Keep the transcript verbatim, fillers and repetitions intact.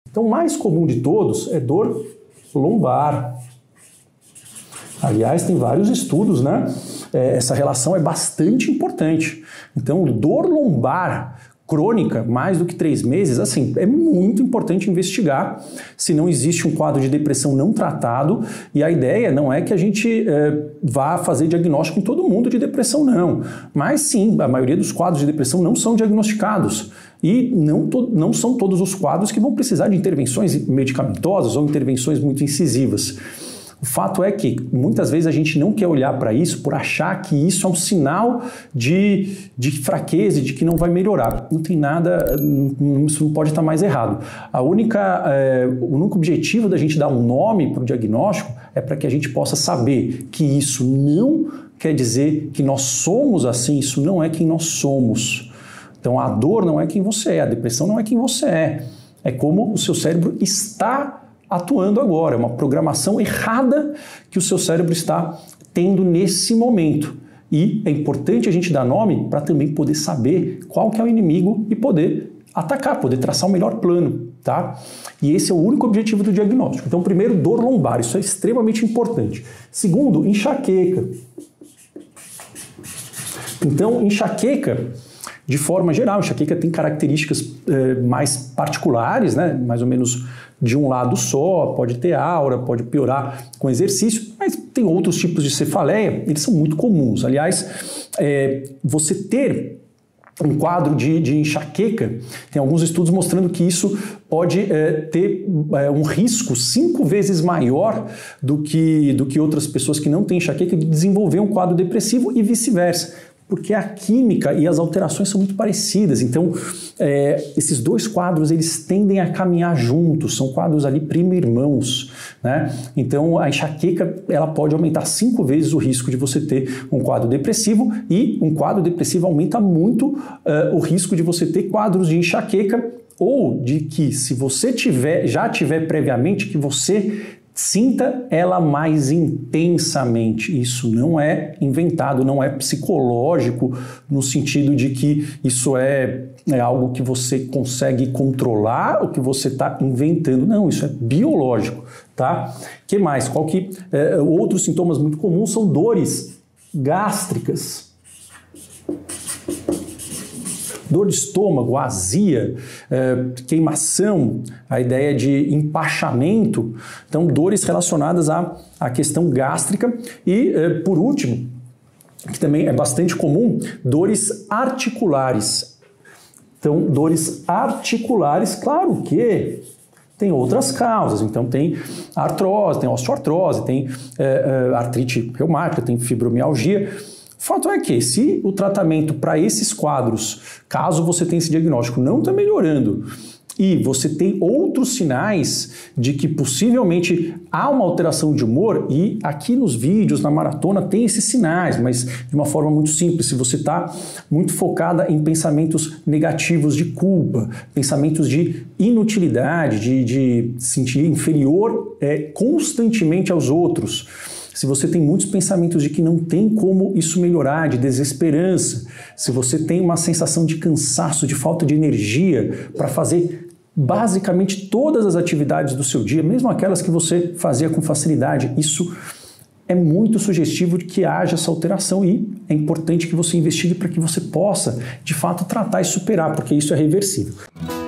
Então, o mais comum de todos é dor lombar. Aliás, tem vários estudos, né? É, essa relação é bastante importante. Então, dor lombar crônica, mais do que três meses, assim, é muito importante investigar se não existe um quadro de depressão não tratado, e a ideia não é que a gente é, vá fazer diagnóstico em todo mundo de depressão, não. Mas sim, a maioria dos quadros de depressão não são diagnosticados, e não, to- não são todos os quadros que vão precisar de intervenções medicamentosas ou intervenções muito incisivas. O fato é que muitas vezes a gente não quer olhar para isso por achar que isso é um sinal de, de fraqueza e de que não vai melhorar. Não tem nada, isso não pode estar mais errado. A única, é, o único objetivo da gente dar um nome para o diagnóstico é para que a gente possa saber que isso não quer dizer que nós somos assim, isso não é quem nós somos. Então a dor não é quem você é, a depressão não é quem você é. É como o seu cérebro está atuando agora, é uma programação errada que o seu cérebro está tendo nesse momento. E é importante a gente dar nome para também poder saber qual que é o inimigo e poder atacar, poder traçar o melhor plano, tá? E esse é o único objetivo do diagnóstico. Então, primeiro, dor lombar, isso é extremamente importante. Segundo, enxaqueca. Então, enxaqueca, de forma geral, enxaqueca tem características eh, mais particulares, né? Mais ou menos de um lado só, pode ter aura, pode piorar com exercício, mas tem outros tipos de cefaleia, eles são muito comuns. Aliás, é, você ter um quadro de, de enxaqueca, tem alguns estudos mostrando que isso pode é, ter é, um risco cinco vezes maior do que, do que outras pessoas que não têm enxaqueca de desenvolver um quadro depressivo e vice-versa. Porque a química e as alterações são muito parecidas. Então, é, esses dois quadros, eles tendem a caminhar juntos, são quadros ali primo-irmãos, né? Então, a enxaqueca, ela pode aumentar cinco vezes o risco de você ter um quadro depressivo, e um quadro depressivo aumenta muito uh, o risco de você ter quadros de enxaqueca, ou de que, se você tiver, já tiver previamente, que você sinta ela mais intensamente. Isso não é inventado, não é psicológico, no sentido de que isso é, é algo que você consegue controlar, ou que você está inventando. Não, isso é biológico, tá? Que mais? Qual que, é, outros sintomas muito comuns são dores gástricas. Dor de estômago, azia, é, queimação, a ideia de empachamento, então dores relacionadas à, à questão gástrica e, é, por último, que também é bastante comum, dores articulares. Então, dores articulares, claro que tem outras causas, então tem artrose, tem osteoartrose, tem é, é, artrite reumática, tem fibromialgia. O fato é que, se o tratamento para esses quadros, caso você tenha esse diagnóstico, não está melhorando, e você tem outros sinais de que possivelmente há uma alteração de humor, e aqui nos vídeos, na maratona, tem esses sinais, mas de uma forma muito simples. Se você está muito focada em pensamentos negativos de culpa, pensamentos de inutilidade, de, de sentir inferior é, constantemente aos outros, se você tem muitos pensamentos de que não tem como isso melhorar, de desesperança, se você tem uma sensação de cansaço, de falta de energia para fazer basicamente todas as atividades do seu dia, mesmo aquelas que você fazia com facilidade, isso é muito sugestivo de que haja essa alteração, e é importante que você investigue para que você possa, de fato, tratar e superar, porque isso é reversível.